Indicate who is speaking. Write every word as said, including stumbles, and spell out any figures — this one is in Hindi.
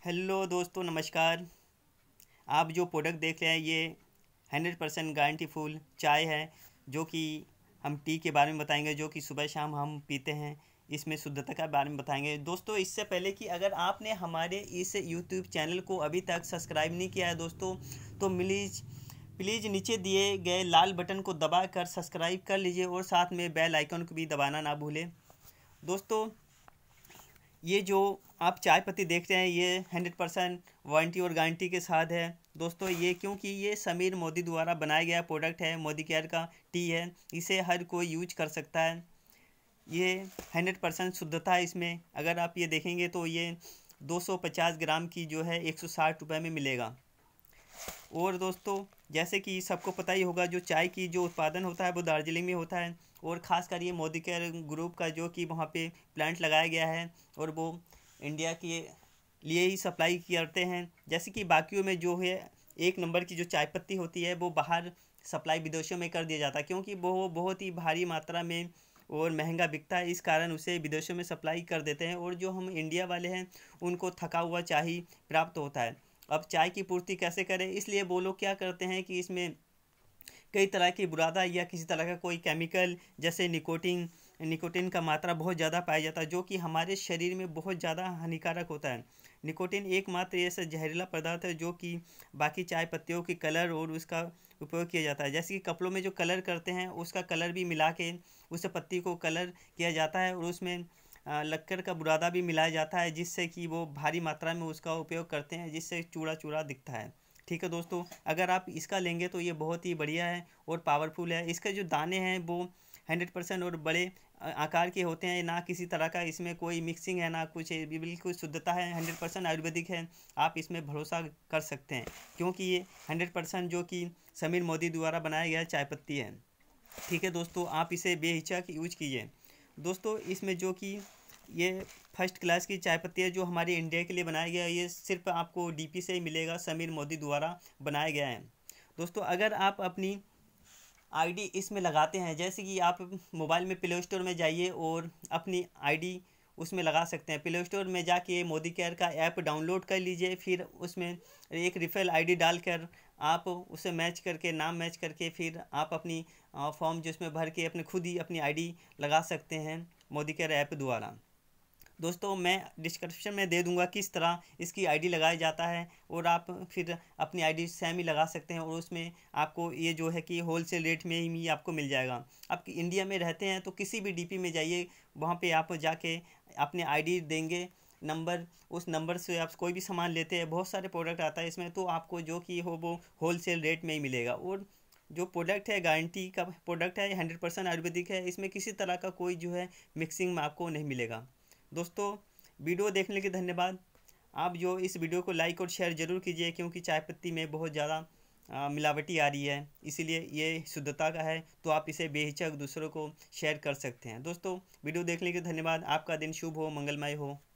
Speaker 1: हेलो दोस्तों, नमस्कार। आप जो प्रोडक्ट देख रहे हैं ये हंड्रेड परसेंट गारंटी फुल चाय है, जो कि हम टी के बारे में बताएंगे, जो कि सुबह शाम हम पीते हैं। इसमें शुद्धता के बारे में बताएंगे। दोस्तों, इससे पहले कि अगर आपने हमारे इस यूट्यूब चैनल को अभी तक सब्सक्राइब नहीं किया है दोस्तों, तो प्लीज़ प्लीज़ नीचे दिए गए लाल बटन को दबा कर सब्सक्राइब कर लीजिए और साथ में बेल आइकन को भी दबाना ना भूलें। दोस्तों, ये जो आप चाय पत्ती देख रहे हैं ये हंड्रेड परसेंट वारंटी और गारंटी के साथ है दोस्तों। ये क्योंकि ये समीर मोदी द्वारा बनाया गया प्रोडक्ट है, मोदी केयर का टी है, इसे हर कोई यूज कर सकता है। ये हंड्रेड परसेंट शुद्धता है इसमें। अगर आप ये देखेंगे तो ये दो सौ पचास ग्राम की जो है एक सौ साठ रुपये में मिलेगा। और दोस्तों, जैसे कि सबको पता ही होगा, जो चाय की जो उत्पादन होता है वो दार्जिलिंग में होता है, और ख़ासकर ये मोदी केयर ग्रुप का जो कि वहाँ पे प्लांट लगाया गया है, और वो इंडिया के लिए ही सप्लाई करते हैं। जैसे कि बाकियों में जो है एक नंबर की जो चाय पत्ती होती है वो बाहर सप्लाई विदेशों में कर दिया जाता है, क्योंकि वो बहुत ही भारी मात्रा में और महंगा बिकता है। इस कारण उसे विदेशों में सप्लाई कर देते हैं, और जो हम इंडिया वाले हैं उनको थका हुआ चाय प्राप्त होता है। अब चाय की पूर्ति कैसे करें, इसलिए वो लोग क्या करते हैं कि इसमें कई तरह की बुरादा या किसी तरह का कोई केमिकल, जैसे निकोटीन निकोटीन का मात्रा बहुत ज़्यादा पाया जाता है, जो कि हमारे शरीर में बहुत ज़्यादा हानिकारक होता है। निकोटीन एकमात्र ऐसा जहरीला पदार्थ है जो कि बाकी चाय पत्तियों के कलर और उसका उपयोग किया जाता है। जैसे कि कपड़ों में जो कलर करते हैं उसका कलर भी मिला के उस पत्ती को कलर किया जाता है, और उसमें लक्कर का बुरादा भी मिलाया जाता है, जिससे कि वो भारी मात्रा में उसका उपयोग करते हैं, जिससे चूड़ा चूड़ा दिखता है। ठीक है दोस्तों, अगर आप इसका लेंगे तो ये बहुत ही बढ़िया है और पावरफुल है। इसके जो दाने हैं वो हंड्रेड परसेंट और बड़े आकार के होते हैं, ना किसी तरह का इसमें कोई मिक्सिंग है ना कुछ है, बिल्कुल शुद्धता है, हंड्रेड परसेंट आयुर्वेदिक है। आप इसमें भरोसा कर सकते हैं, क्योंकि ये हंड्रेड परसेंट जो कि समीर मोदी द्वारा बनाया गया चाय पत्ती है। ठीक है दोस्तों, आप इसे बेहिचक यूज कीजिए। दोस्तों, इसमें जो कि ये फर्स्ट क्लास की चाय पत्ती है जो हमारे इंडिया के लिए बनाया गया है। ये सिर्फ आपको डीपी से ही मिलेगा, समीर मोदी द्वारा बनाया गया है। दोस्तों, अगर आप अपनी आईडी इसमें लगाते हैं, जैसे कि आप मोबाइल में प्ले स्टोर में जाइए और अपनी आईडी उसमें लगा सकते हैं। प्ले स्टोर में जाके मोदी केयर का ऐप डाउनलोड कर लीजिए, फिर उसमें एक रिफिल आईडी डालकर आप उसे मैच करके, नाम मैच करके, फिर आप अपनी फॉर्म जिसमें भर के अपने खुद ही अपनी आईडी लगा सकते हैं मोदी केयर ऐप द्वारा। दोस्तों, मैं डिस्क्रिप्शन में दे दूंगा किस तरह इसकी आईडी लगाया जाता है, और आप फिर अपनी आईडी सेम ही लगा सकते हैं, और उसमें आपको ये जो है कि होलसेल रेट में ही आपको मिल जाएगा। आप इंडिया में रहते हैं तो किसी भी डीपी में जाइए, वहाँ पे आप जाके अपनी आईडी देंगे नंबर, उस नंबर से आप कोई भी सामान लेते हैं, बहुत सारे प्रोडक्ट आता है इसमें, तो आपको जो कि हो वो होलसेल रेट में ही मिलेगा। और जो प्रोडक्ट है गारंटी का प्रोडक्ट है, हंड्रेड परसेंट आयुर्वेदिक है, इसमें किसी तरह का कोई जो है मिक्सिंग में आपको नहीं मिलेगा। दोस्तों, वीडियो देखने के धन्यवाद। आप जो इस वीडियो को लाइक और शेयर ज़रूर कीजिए, क्योंकि चाय पत्ती में बहुत ज़्यादा मिलावटी आ रही है, इसीलिए ये शुद्धता का है, तो आप इसे बेहिचक दूसरों को शेयर कर सकते हैं। दोस्तों, वीडियो देखने के धन्यवाद। आपका दिन शुभ हो, मंगलमय हो।